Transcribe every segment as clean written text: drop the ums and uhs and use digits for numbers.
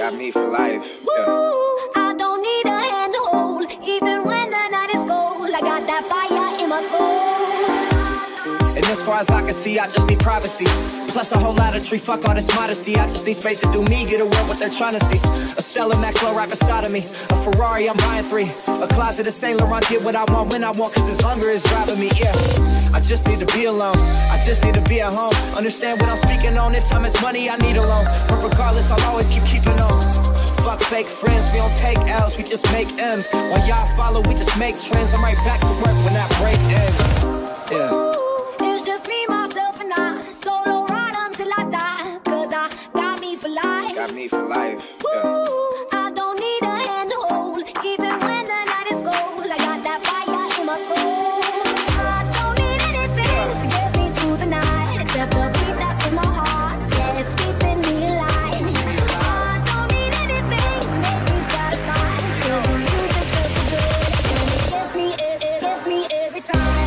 Got me for life. Yeah. I don't need a hand to hold, even when the night is cold. I got that fire in my soul. And as far as I can see, I just need privacy. Plus a whole lot of tree, fuck all this modesty. I just need space to do me, get away what they're trying to see. A Stella Maxwell right beside of me. A Ferrari, I'm buying 3. A closet of Saint Laurent, get what I want when I want, cause this hunger is driving me, yeah. I just need to be alone, I just need to be at home. Understand what I'm speaking on, if time is money, I need a loan. But regardless, I'll always keeping on. Fuck fake friends, we don't take L's, we just make M's. While y'all follow, we just make trends. I'm right back to work when that break ends. Yeah. It's just me, myself, and I. Solo ride until I die, cause I got me for life. Got me for life. Yeah. I don't need a hand to hold, even when the night is cold. I got that fire in my soul. I don't need anything to get me through the night, except the beat that's in my heart. Yeah, it's keeping me alive. I don't need anything to make me satisfied, cause the music feels good, and it gets me every time.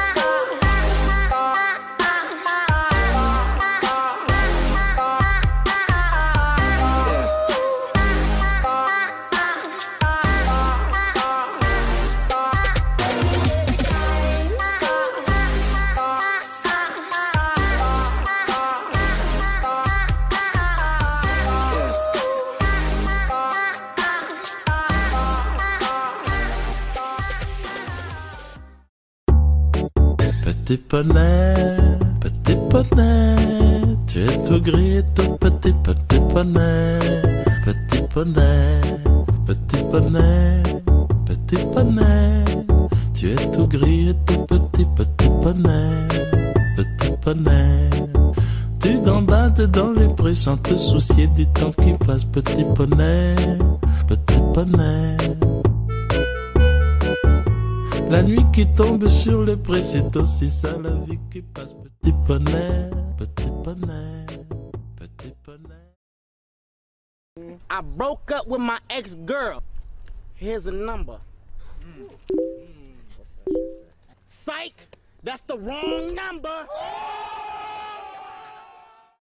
Petit poney, tu es tout gris, tout petit poney, petit poney, petit poney, petit poney, tu es tout gris, tout petit poney, petit poney. Tu gambades dans les prés sans te soucier du temps qui passe, petit poney, petit poney. La nuit qui tombe sur les prés, c'est aussi ça la vie qui passe. Petit poney, petit poney, petit poney. I broke up with my ex-girl. Here's a number. Psych! That's the wrong number!